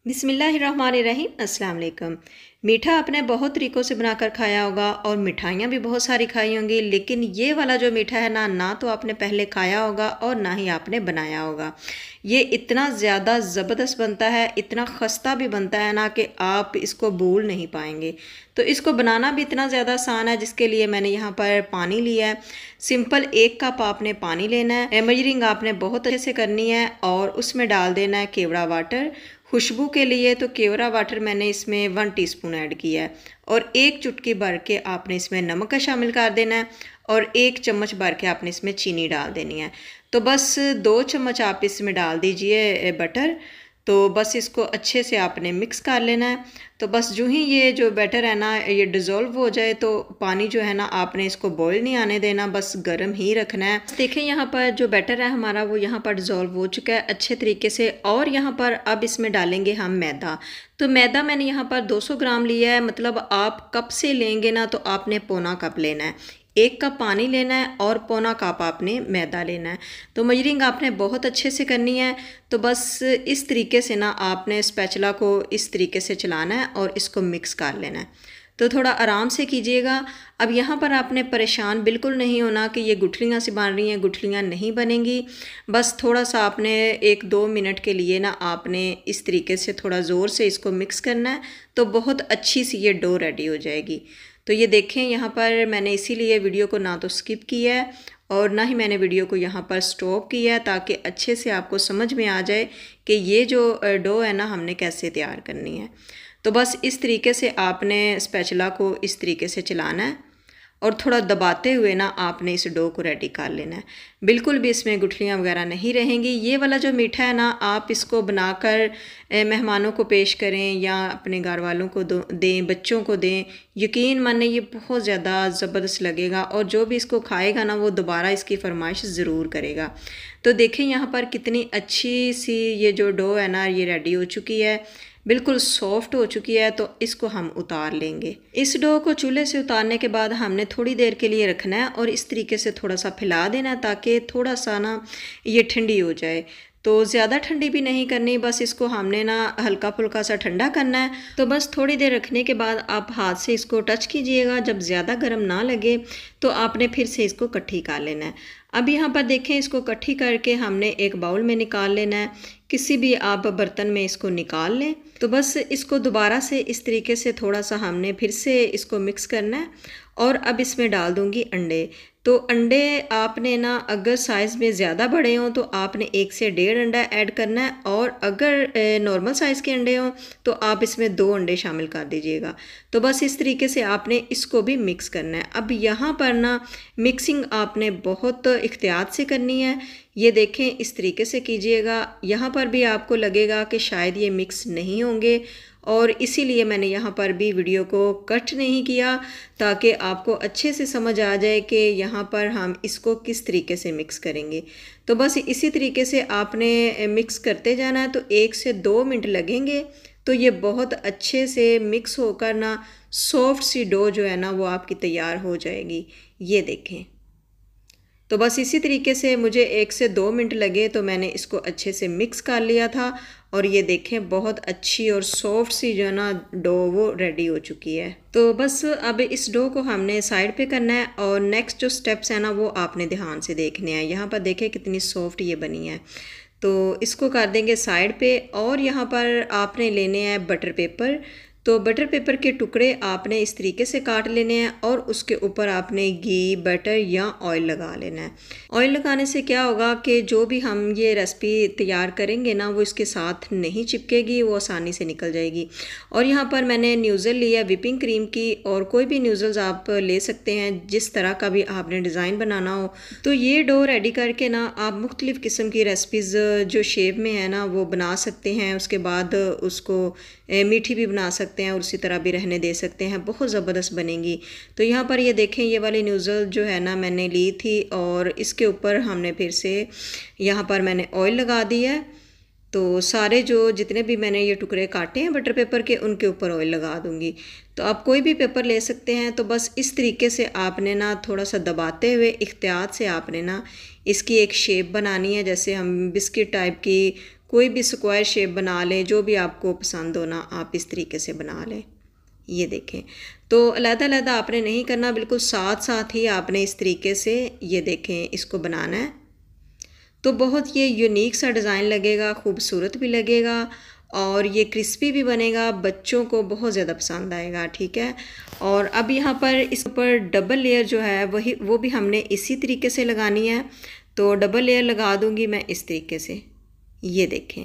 बिस्मिल्लाहिर्रहमानिर्रहीम। अस्सलाम वालेकुम। मीठा आपने बहुत तरीक़ों से बनाकर खाया होगा और मिठाइयाँ भी बहुत सारी खाई होंगी, लेकिन ये वाला जो मीठा है ना तो आपने पहले खाया होगा और ना ही आपने बनाया होगा। ये इतना ज़्यादा ज़बरदस्त बनता है, इतना खस्ता भी बनता है ना कि आप इसको भूल नहीं पाएंगे। तो इसको बनाना भी इतना ज़्यादा आसान है, जिसके लिए मैंने यहाँ पर पानी लिया है। सिंपल 1 कप आपने पानी लेना है। मेजरिंग आपने बहुत अच्छे से करनी है और उसमें डाल देना है केवड़ा वाटर। खुशबू के लिए तो केवड़ा वाटर मैंने इसमें 1 टीस्पून ऐड किया है और 1 चुटकी भर के आपने इसमें नमक का शामिल कर देना है और 1 चम्मच भर के आपने इसमें चीनी डाल देनी है। तो बस 2 चम्मच आप इसमें डाल दीजिए बटर। तो बस इसको अच्छे से आपने मिक्स कर लेना है। तो बस जो ही ये जो बैटर है ना ये डिज़ोल्व हो जाए तो पानी जो है ना आपने इसको बॉईल नहीं आने देना, बस गर्म ही रखना है। देखें यहाँ पर जो बैटर है हमारा वो यहाँ पर डिज़ोल्व हो चुका है अच्छे तरीके से। और यहाँ पर अब इसमें डालेंगे हम मैदा। तो मैदा मैंने यहाँ पर 200 ग्राम लिया है, मतलब आप कप से लेंगे ना तो आपने पौना कप लेना है। 1 कप पानी लेना है और पौना कप आपने मैदा लेना है। तो मेजरिंग आपने बहुत अच्छे से करनी है। तो बस इस तरीके से ना आपने स्पैचुला को इस तरीके से चलाना है और इसको मिक्स कर लेना है। तो थोड़ा आराम से कीजिएगा। अब यहाँ पर आपने परेशान बिल्कुल नहीं होना कि ये गुठलियाँ सी बन रही हैं, गुठलियाँ नहीं बनेंगी। बस थोड़ा सा आपने 1-2 मिनट के लिए ना आपने इस तरीके से थोड़ा ज़ोर से इसको मिक्स करना है, तो बहुत अच्छी सी ये डो रेडी हो जाएगी। तो ये देखें यहाँ पर मैंने इसीलिए वीडियो को ना तो स्किप किया है और ना ही मैंने वीडियो को यहाँ पर स्टॉप किया है, ताकि अच्छे से आपको समझ में आ जाए कि ये जो डो है ना हमने कैसे तैयार करनी है। तो बस इस तरीके से आपने स्पैचुला को इस तरीके से चलाना है और थोड़ा दबाते हुए ना आपने इस डो को रेडी कर लेना है। बिल्कुल भी इसमें गुठलियाँ वगैरह नहीं रहेंगी। ये वाला जो मीठा है ना आप इसको बनाकर मेहमानों को पेश करें या अपने घर वालों को दें, बच्चों को दें। यकीन माने ये बहुत ज़्यादा ज़बरदस्त लगेगा और जो भी इसको खाएगा ना वो दोबारा इसकी फरमाइश ज़रूर करेगा। तो देखें यहाँ पर कितनी अच्छी सी ये जो डो है ना ये रेडी हो चुकी है, बिल्कुल सॉफ्ट हो चुकी है। तो इसको हम उतार लेंगे। इस डो को चूल्हे से उतारने के बाद हमने थोड़ी देर के लिए रखना है और इस तरीके से थोड़ा सा फैला देना है, ताकि थोड़ा सा ना ये ठंडी हो जाए। तो ज़्यादा ठंडी भी नहीं करनी, बस इसको हमने ना हल्का फुल्का सा ठंडा करना है। तो बस थोड़ी देर रखने के बाद आप हाथ से इसको टच कीजिएगा, जब ज़्यादा गर्म ना लगे तो आपने फिर से इसको इकट्ठी कर लेना है। अब यहाँ पर देखें इसको इकट्ठी करके हमने एक बाउल में निकाल लेना है। किसी भी आप बर्तन में इसको निकाल लें। तो बस इसको दोबारा से इस तरीके से थोड़ा सा हमने फिर से इसको मिक्स करना है और अब इसमें डाल दूँगी अंडे। तो अंडे आपने ना अगर साइज़ में ज़्यादा बड़े हों तो आपने 1 से 1.5 अंडा ऐड करना है और अगर नॉर्मल साइज़ के अंडे हों तो आप इसमें 2 अंडे शामिल कर दीजिएगा। तो बस इस तरीके से आपने इसको भी मिक्स करना है। अब यहाँ पर ना मिक्सिंग आपने बहुत एहतियात से करनी है। ये देखें इस तरीके से कीजिएगा। यहाँ पर भी आपको लगेगा कि शायद ये मिक्स नहीं होंगे और इसीलिए मैंने यहाँ पर भी वीडियो को कट नहीं किया, ताकि आपको अच्छे से समझ आ जाए कि यहाँ पर हम इसको किस तरीके से मिक्स करेंगे। तो बस इसी तरीके से आपने मिक्स करते जाना है। तो 1 से 2 मिनट लगेंगे तो ये बहुत अच्छे से मिक्स होकर ना सॉफ्ट सी डो जो है ना वो आपकी तैयार हो जाएगी। ये देखें। तो बस इसी तरीके से मुझे 1 से 2 मिनट लगे तो मैंने इसको अच्छे से मिक्स कर लिया था और ये देखें बहुत अच्छी और सॉफ्ट सी जो है ना डो वो रेडी हो चुकी है। तो बस अब इस डो को हमने साइड पे करना है और नेक्स्ट जो स्टेप्स हैं ना वो आपने ध्यान से देखने हैं। यहाँ पर देखें कितनी सॉफ्ट ये बनी है। तो इसको कर देंगे साइड पे और यहाँ पर आपने लेने हैं बटर पेपर। तो बटर पेपर के टुकड़े आपने इस तरीके से काट लेने हैं और उसके ऊपर आपने घी, बटर या ऑयल लगा लेना है। ऑयल लगाने से क्या होगा कि जो भी हम ये रेसिपी तैयार करेंगे ना वो इसके साथ नहीं चिपकेगी, वो आसानी से निकल जाएगी। और यहाँ पर मैंने न्यूज़ल लिया विपिंग क्रीम की, और कोई भी न्यूज़ल्स आप ले सकते हैं जिस तरह का भी आपने डिज़ाइन बनाना हो। तो ये डो रेडी करके ना आप मुख्तलिफ़ किस्म की रेसिपीज़ जो शेप में है ना वो बना सकते हैं। उसके बाद उसको मीठी भी बना सकते हैं और उसी तरह भी रहने दे सकते हैं, बहुत ज़बरदस्त बनेंगी। तो यहाँ पर ये देखें ये वाली न्यूज़ल जो है ना मैंने ली थी और इसके ऊपर हमने फिर से यहाँ पर मैंने ऑयल लगा दिया है। तो सारे जो जितने भी मैंने ये टुकड़े काटे हैं बटर पेपर के उनके ऊपर ऑयल लगा दूँगी। तो आप कोई भी पेपर ले सकते हैं। तो बस इस तरीके से आपने ना थोड़ा सा दबाते हुए एहतियात से आपने ना इसकी एक शेप बनानी है, जैसे हम बिस्किट टाइप की कोई भी स्क्वायर शेप बना लें, जो भी आपको पसंद हो ना आप इस तरीके से बना लें। ये देखें, तो अलग-अलग आपने नहीं करना, बिल्कुल साथ साथ ही आपने इस तरीके से ये देखें इसको बनाना है। तो बहुत ये यूनिक सा डिज़ाइन लगेगा, खूबसूरत भी लगेगा और ये क्रिस्पी भी बनेगा, बच्चों को बहुत ज़्यादा पसंद आएगा। ठीक है, और अब यहाँ पर इस ऊपर डबल लेयर जो है वो भी हमने इसी तरीके से लगानी है। तो डबल लेयर लगा दूँगी मैं इस तरीके से, ये देखें।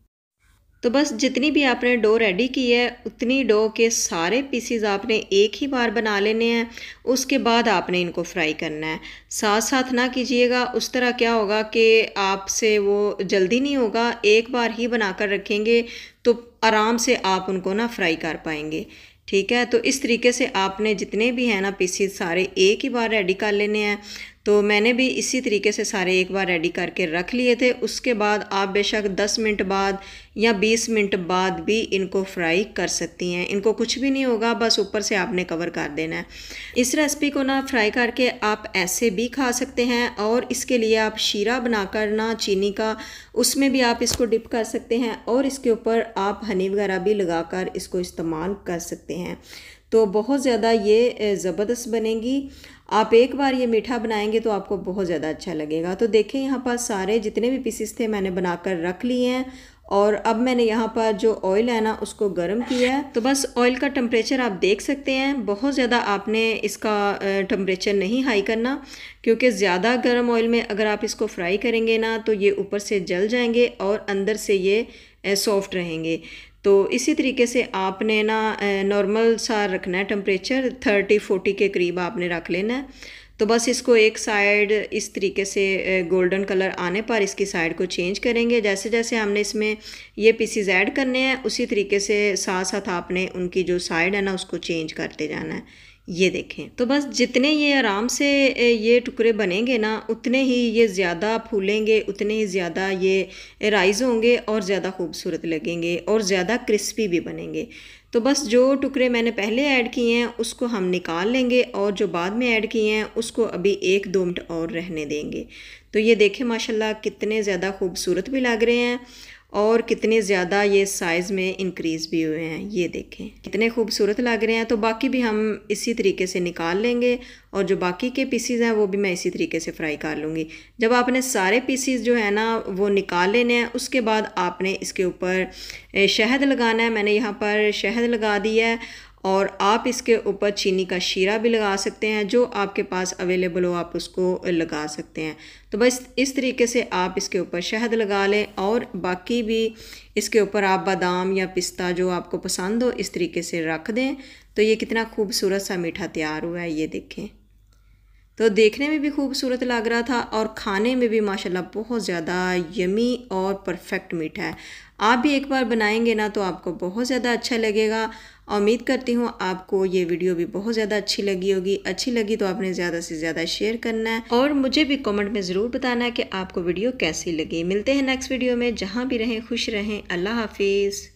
तो बस जितनी भी आपने डो रेडी की है उतनी डो के सारे पीसीज आपने एक ही बार बना लेने हैं। उसके बाद आपने इनको फ्राई करना है, साथ साथ ना कीजिएगा, उस तरह क्या होगा कि आपसे वो जल्दी नहीं होगा। एक बार ही बनाकर रखेंगे तो आराम से आप उनको ना फ्राई कर पाएंगे। ठीक है, तो इस तरीके से आपने जितने भी हैं ना पीसीज सारे एक ही बार रेडी कर लेने हैं। तो मैंने भी इसी तरीके से सारे एक बार रेडी करके रख लिए थे। उसके बाद आप बेशक 10 मिनट बाद या 20 मिनट बाद भी इनको फ्राई कर सकती हैं। इनको कुछ भी नहीं होगा, बस ऊपर से आपने कवर कर देना है। इस रेसिपी को ना फ्राई करके आप ऐसे भी खा सकते हैं और इसके लिए आप शीरा बनाकर ना चीनी का, उसमें भी आप इसको डिप कर सकते हैं और इसके ऊपर आप हनी वगैरह भी लगाकर इसको इस्तेमाल कर सकते हैं। तो बहुत ज़्यादा ये ज़बरदस्त बनेगी। आप एक बार ये मीठा बनाएंगे तो आपको बहुत ज़्यादा अच्छा लगेगा। तो देखें यहाँ पर सारे जितने भी पीसेस थे मैंने बनाकर रख लिए हैं और अब मैंने यहाँ पर जो ऑयल है ना उसको गर्म किया है। तो बस ऑयल का टेम्परेचर आप देख सकते हैं, बहुत ज़्यादा आपने इसका टेम्परेचर नहीं हाई करना, क्योंकि ज़्यादा गर्म ऑयल में अगर आप इसको फ्राई करेंगे ना तो ये ऊपर से जल जाएंगे और अंदर से ये सॉफ्ट रहेंगे। तो इसी तरीके से आपने ना नॉर्मल सा रखना है टेम्परेचर, 30-40 के करीब आपने रख लेना है। तो बस इसको एक साइड इस तरीके से गोल्डन कलर आने पर इसकी साइड को चेंज करेंगे। जैसे जैसे हमने इसमें ये पीसीज ऐड करने हैं उसी तरीके से साथ साथ आपने उनकी जो साइड है ना उसको चेंज करते जाना है। ये देखें, तो बस जितने ये आराम से ये टुकड़े बनेंगे ना उतने ही ये ज़्यादा फूलेंगे, उतने ही ज़्यादा ये राइज़ होंगे और ज़्यादा खूबसूरत लगेंगे और ज़्यादा क्रिस्पी भी बनेंगे। तो बस जो टुकड़े मैंने पहले ऐड किए हैं उसको हम निकाल लेंगे और जो बाद में ऐड किए हैं उसको अभी 1-2 मिनट और रहने देंगे। तो ये देखें माशाल्लाह कितने ज़्यादा खूबसूरत भी लग रहे हैं और कितने ज़्यादा ये साइज़ में इंक्रीज़ भी हुए हैं। ये देखें कितने खूबसूरत लग रहे हैं। तो बाकी भी हम इसी तरीके से निकाल लेंगे और जो बाकी के पीसीज हैं वो भी मैं इसी तरीके से फ्राई कर लूँगी। जब आपने सारे पीसीज जो है ना वो निकाल लेने हैं उसके बाद आपने इसके ऊपर शहद लगाना है। मैंने यहाँ पर शहद लगा दिया है और आप इसके ऊपर चीनी का शीरा भी लगा सकते हैं, जो आपके पास अवेलेबल हो आप उसको लगा सकते हैं। तो बस इस तरीके से आप इसके ऊपर शहद लगा लें और बाकी भी इसके ऊपर आप बादाम या पिस्ता जो आपको पसंद हो इस तरीके से रख दें। तो ये कितना खूबसूरत सा मीठा तैयार हुआ है, ये देखें। तो देखने में भी खूबसूरत लग रहा था और खाने में भी माशाल्लाह बहुत ज़्यादा यमी और परफेक्ट मीठा है। आप भी एक बार बनाएंगे ना तो आपको बहुत ज़्यादा अच्छा लगेगा। उम्मीद करती हूँ आपको ये वीडियो भी बहुत ज़्यादा अच्छी लगी होगी। अच्छी लगी तो आपने ज़्यादा से ज़्यादा शेयर करना है और मुझे भी कमेंट में ज़रूर बताना है कि आपको वीडियो कैसी लगी। मिलते हैं नेक्स्ट वीडियो में, जहाँ भी रहें खुश रहें। अल्लाह हाफिज़।